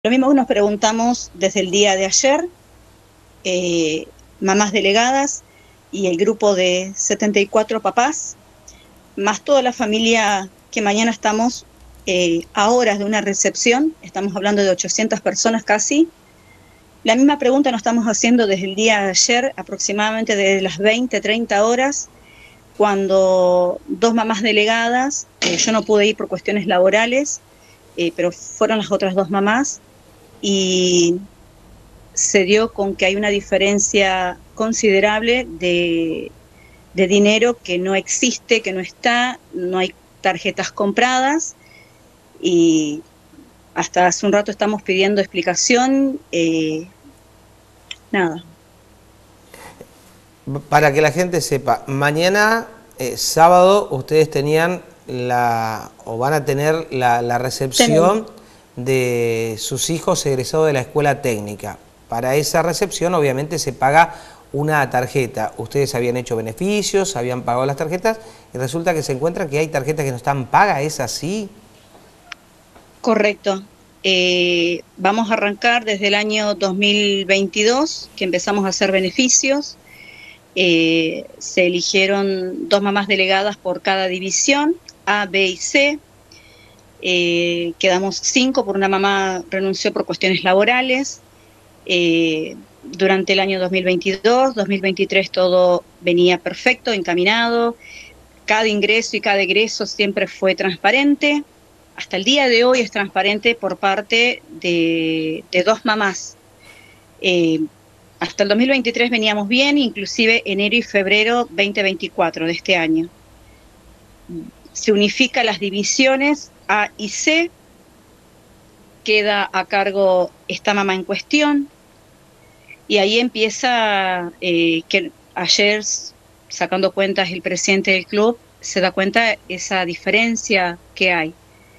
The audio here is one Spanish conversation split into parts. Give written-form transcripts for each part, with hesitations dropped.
Lo mismo nos preguntamos desde el día de ayer, mamás delegadas y el grupo de 74 papás, más toda la familia que mañana estamos a horas de una recepción, estamos hablando de 800 personas casi. La misma pregunta nos estamos haciendo desde el día de ayer, aproximadamente desde las 20, 30 horas, cuando dos mamás delegadas, yo no pude ir por cuestiones laborales, pero fueron las otras dos mamás, y se dio con que hay una diferencia considerable de dinero que no existe, que no está, no hay tarjetas compradas, y hasta hace un rato estamos pidiendo explicación, nada. Para que la gente sepa, mañana, sábado, ustedes tenían o van a tener la Tenemos, recepción de sus hijos egresados de la escuela técnica. Para esa recepción, obviamente, se paga una tarjeta. Ustedes habían hecho beneficios, habían pagado las tarjetas, y resulta que se encuentra que hay tarjetas que no están pagas. ¿Es así? correcto. Vamos a arrancar desde el año 2022, que empezamos a hacer beneficios. Se eligieron dos mamás delegadas por cada división, A, B y C. Quedamos 5 por una mamá renunció por cuestiones laborales. Durante el año 2022, 2023 todo venía perfecto, encaminado. Cada ingreso y cada egreso siempre fue transparente. Hasta el día de hoy es transparente por parte de dos mamás. Eh, Hasta el 2023 veníamos bien, inclusive enero y febrero 2024 de este año. Se unifican las divisiones A y C, queda a cargo esta mamá en cuestión, y ahí empieza, que ayer, sacando cuentas, el presidente del club se da cuenta esa diferencia que hay,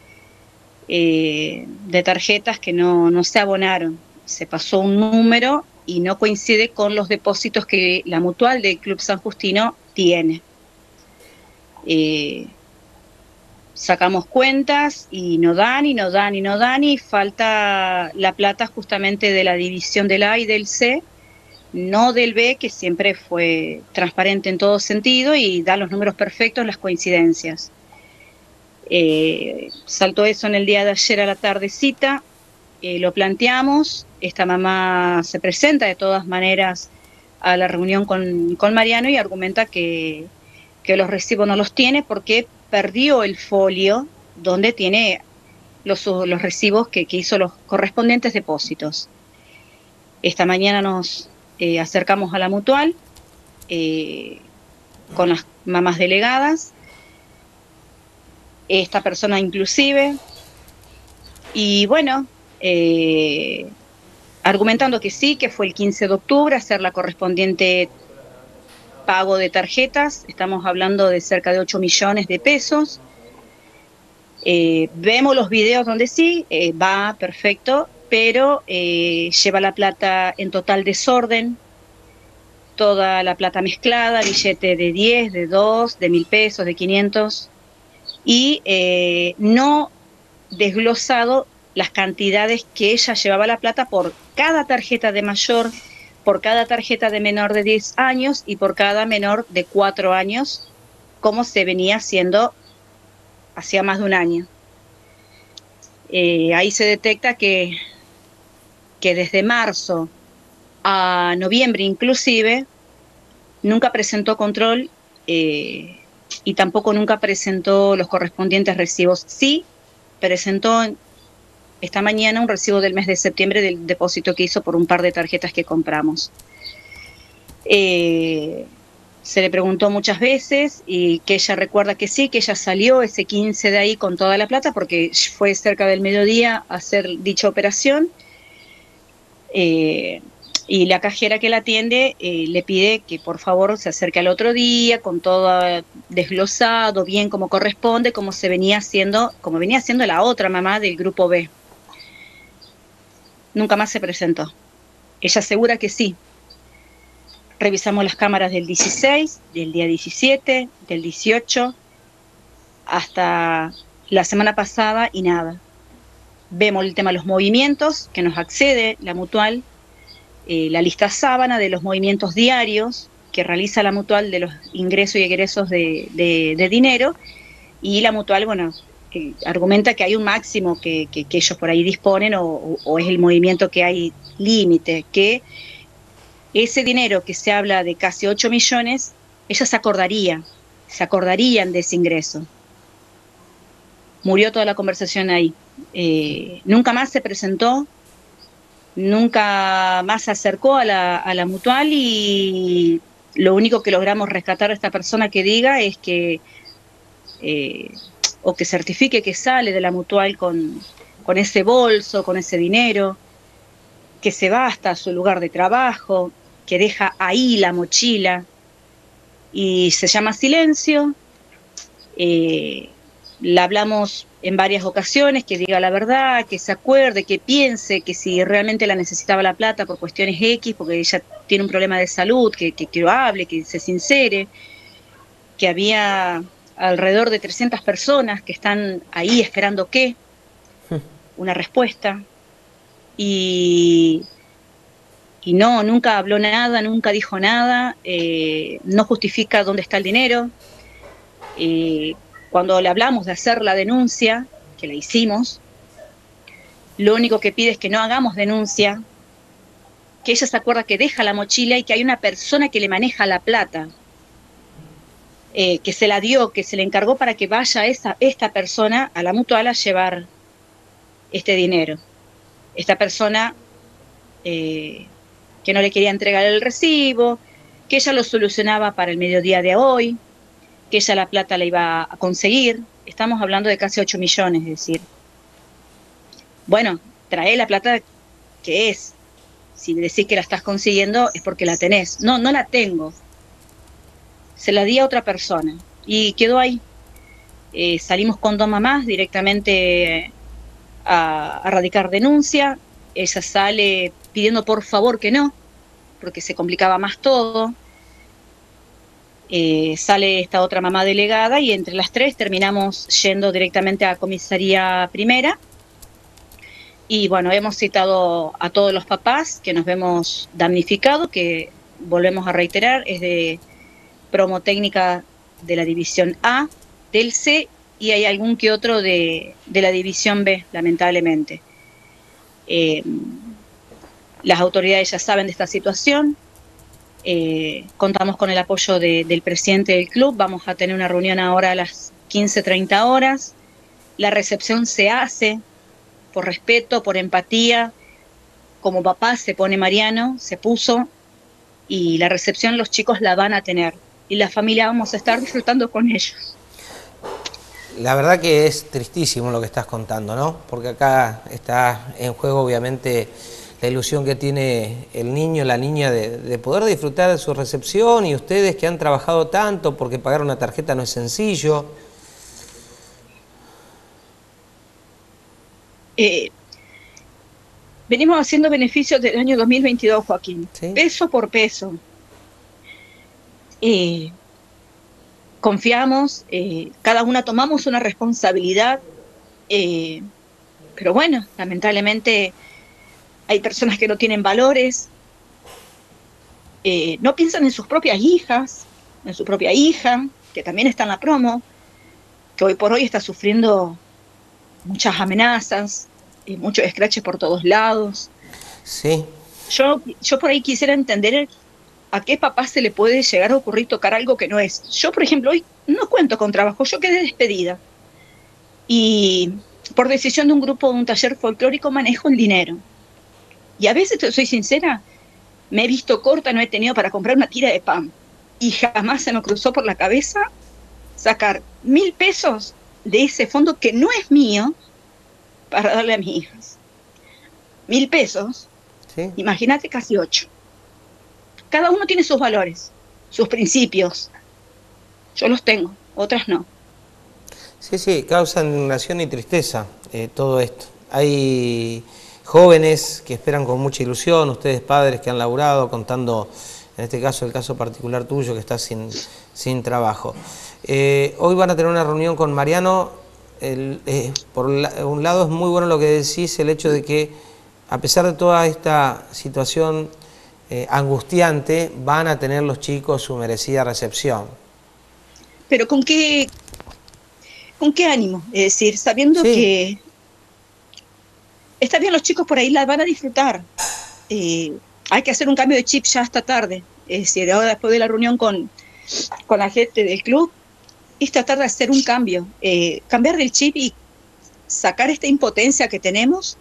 de tarjetas que no se abonaron. Se pasó un número y no coincide con los depósitos que la mutual del Club San Justino tiene. Sacamos cuentas y no dan y no dan y no dan, y falta la plata justamente de la división del A y del C, no del B, que siempre fue transparente en todo sentido y da los números perfectos, las coincidencias. Saltó eso en el día de ayer a la tardecita, lo planteamos, esta mamá se presenta de todas maneras a la reunión con Mariano y argumenta que los recibos no los tiene porque perdió el folio donde tiene los recibos que hizo los correspondientes depósitos. Esta mañana nos acercamos a la mutual, eh, con las mamás delegadas, esta persona inclusive, y bueno, argumentando que sí, que fue el 15 de octubre hacer la correspondiente pago de tarjetas, estamos hablando de cerca de 8 millones de pesos. Vemos los videos donde sí, va perfecto, pero lleva la plata en total desorden, toda la plata mezclada, billete de 10, de 2, de 1.000 pesos, de 500, y no desglosado las cantidades que ella llevaba la plata por cada tarjeta de mayor, por cada tarjeta de menor de 10 años y por cada menor de 4 años, como se venía haciendo hacía más de un año. Ahí se detecta que desde marzo a noviembre inclusive nunca presentó control, y tampoco nunca presentó los correspondientes recibos. Sí presentó esta mañana un recibo del mes de septiembre del depósito que hizo por un par de tarjetas que compramos. Se le preguntó muchas veces y que ella recuerda que sí, que ella salió ese 15 de ahí con toda la plata porque fue cerca del mediodía a hacer dicha operación. Y la cajera que la atiende le pide que por favor se acerque al otro día con todo desglosado, bien como corresponde, como venía haciendo la otra mamá del grupo B. Nunca más se presentó. Ella asegura que sí. Revisamos las cámaras del 16, del día 17, del 18, hasta la semana pasada y nada. vemos el tema de los movimientos que nos accede la mutual, la lista sábana de los movimientos diarios que realiza la mutual de los ingresos y egresos de dinero, y la mutual, bueno, argumenta que hay un máximo que ellos por ahí disponen, o es el movimiento que hay límite, que ese dinero que se habla de casi 8 millones, ellas se acordarían de ese ingreso. Murió toda la conversación ahí. Nunca más se presentó, nunca más se acercó a la mutual, y lo único que logramos rescatar a esta persona que diga es que, o que certifique que sale de la mutual con ese bolso, con ese dinero, que se va hasta su lugar de trabajo, que deja ahí la mochila, y se llama silencio. La hablamos en varias ocasiones, que diga la verdad, que se acuerde, que piense que si realmente la necesitaba la plata por cuestiones X, porque ella tiene un problema de salud, que lo hable, que se sincere, que había alrededor de 300 personas que están ahí esperando una respuesta, y no, nunca habló nada, nunca dijo nada, no justifica dónde está el dinero. Cuando le hablamos de hacer la denuncia, que la hicimos, lo único que pide es que no hagamos denuncia, que ella se acuerda que deja la mochila y que hay una persona que le maneja la plata, que se la dio, que se le encargó para que vaya esta persona a la mutual a llevar este dinero. Esta persona que no le quería entregar el recibo, que ella lo solucionaba para el mediodía de hoy, que ella la plata la iba a conseguir. Estamos hablando de casi 8 millones, es decir, bueno, trae la plata que es. Si decís que la estás consiguiendo es porque la tenés. No, no la tengo. Se la di a otra persona y quedó ahí. Salimos con 2 mamás directamente a radicar denuncia. Ella sale pidiendo por favor que no, porque se complicaba más todo. Sale esta otra mamá delegada, y entre las 3 terminamos yendo directamente a comisaría primera. Y bueno, hemos citado a todos los papás que nos vemos damnificados, que volvemos a reiterar, es de promotécnica de la división A, del C, y hay algún que otro de la división B, lamentablemente. Las autoridades ya saben de esta situación. Contamos con el apoyo del presidente del club. Vamos a tener una reunión ahora a las 15:30 horas. La recepción se hace por respeto, por empatía. Como papá se pone Mariano, se puso, y la recepción los chicos la van a tener, y la familia vamos a estar disfrutando con ellos. La verdad que es tristísimo lo que estás contando, ¿no? Porque acá está en juego obviamente la ilusión que tiene el niño, la niña de poder disfrutar de su recepción, y ustedes que han trabajado tanto, porque pagar una tarjeta no es sencillo. Venimos haciendo beneficios del año 2022, Joaquín, ¿sí? Peso por peso. Confiamos, cada una tomamos una responsabilidad, pero bueno, lamentablemente hay personas que no tienen valores, no piensan en sus propias hijas, en su propia hija, que también está en la promo, que hoy por hoy está sufriendo muchas amenazas, muchos escraches por todos lados. Sí. Yo por ahí quisiera entender a qué papá se le puede llegar a ocurrir tocar algo que no es. Yo, por ejemplo, hoy no cuento con trabajo, yo quedé despedida. Y por decisión de un grupo de un taller folclórico manejo el dinero. Y a veces, te soy sincera, me he visto corta, no he tenido para comprar una tira de pan. Y jamás se me cruzó por la cabeza sacar 1.000 pesos de ese fondo que no es mío para darle a mis hijas. 1.000 pesos, ¿sí? Imagínate, casi 8. Cada uno tiene sus valores, sus principios. Yo los tengo, otras no. Sí, sí, causa indignación y tristeza todo esto. Hay jóvenes que esperan con mucha ilusión, ustedes padres que han laburado, contando, en este caso, el caso particular tuyo, que estás sin trabajo. Hoy van a tener una reunión con Mariano. un lado es muy bueno lo que decís, el hecho de que a pesar de toda esta situación angustiante, van a tener los chicos su merecida recepción. Pero ¿con qué ánimo? Es decir, sabiendo Sí, que está bien, los chicos por ahí la van a disfrutar. Eh, Hay que hacer un cambio de chip ya esta tarde. Es decir, ahora después de la reunión con la gente del club, es tratar de hacer un cambio, cambiar del chip y sacar esta impotencia que tenemos.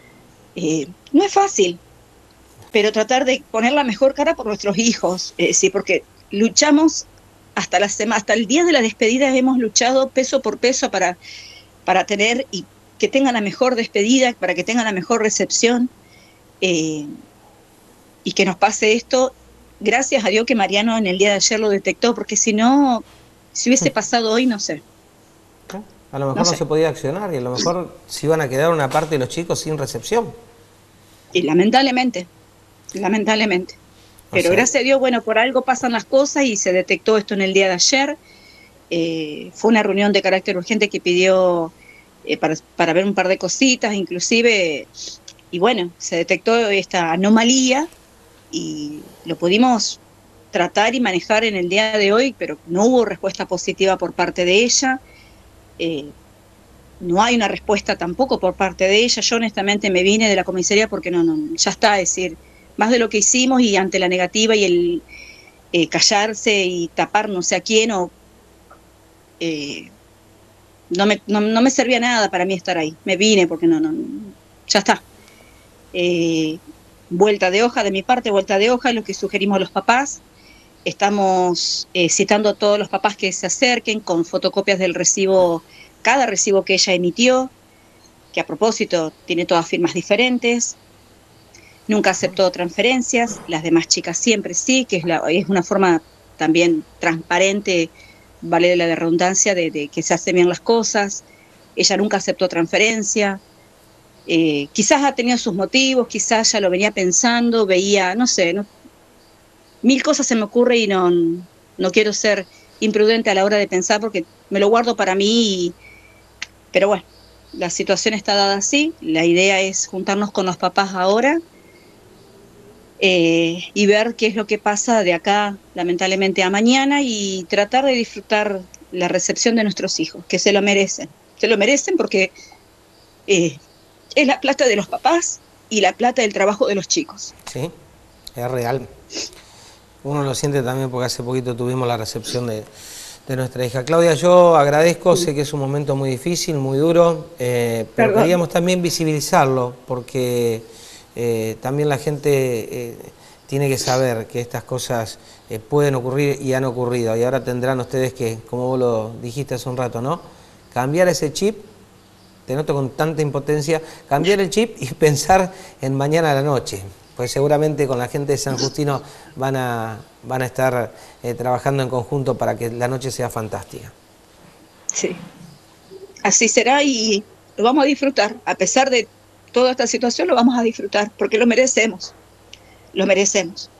No es fácil, pero tratar de poner la mejor cara por nuestros hijos, sí, porque luchamos hasta el día de la despedida, hemos luchado peso por peso para tener y que tengan la mejor despedida, para que tengan la mejor recepción, eh, y que nos pase esto. Gracias a Dios que Mariano en el día de ayer lo detectó, porque si no, si hubiese pasado hoy, no sé, a lo no mejor no sé. se podía accionar y a lo mejor se iban a quedar una parte de los chicos sin recepción. Y lamentablemente. O Pero sea, gracias a Dios, bueno, por algo pasan las cosas y se detectó esto en el día de ayer. Fue una reunión de carácter urgente que pidió para ver un par de cositas, inclusive, y bueno, se detectó esta anomalía y lo pudimos tratar y manejar en el día de hoy, pero no hubo respuesta positiva por parte de ella. Eh, no hay una respuesta tampoco por parte de ella. Yo honestamente me vine de la comisaría porque no, ya está, es decir, más de lo que hicimos y ante la negativa y el callarse y tapar no sé a quién, o eh, no me servía nada para mí estar ahí. Me vine porque ya está. Eh, Vuelta de hoja de mi parte, vuelta de hoja, lo que sugerimos a los papás. Estamos citando a todos los papás que se acerquen con fotocopias del recibo, cada recibo que ella emitió, que a propósito tiene todas firmas diferentes. Nunca aceptó transferencias, las demás chicas siempre sí, que es una forma también transparente, vale la redundancia, de que se hacen bien las cosas. Ella nunca aceptó transferencia. Quizás ha tenido sus motivos, quizás ya lo venía pensando, veía, no sé, mil cosas se me ocurre y no quiero ser imprudente a la hora de pensar porque me lo guardo para mí, pero bueno, la situación está dada así. La idea es juntarnos con los papás ahora, y ver qué es lo que pasa de acá, lamentablemente, a mañana, y tratar de disfrutar la recepción de nuestros hijos, que se lo merecen. Se lo merecen porque eh, es la plata de los papás y la plata del trabajo de los chicos. sí, es real. Uno lo siente también porque hace poquito tuvimos la recepción de nuestra hija. Claudia, yo agradezco, sé que es un momento muy difícil, muy duro, pero Perdón. queríamos también visibilizarlo porque también la gente tiene que saber que estas cosas pueden ocurrir y han ocurrido. Y ahora tendrán ustedes que, como vos lo dijiste hace un rato, ¿no? Cambiar ese chip, te noto con tanta impotencia, cambiar el chip y pensar en mañana a la noche. Pues seguramente con la gente de San Justino van a estar trabajando en conjunto para que la noche sea fantástica. Sí, así será y lo vamos a disfrutar. A pesar de toda esta situación, lo vamos a disfrutar porque lo merecemos. Lo merecemos.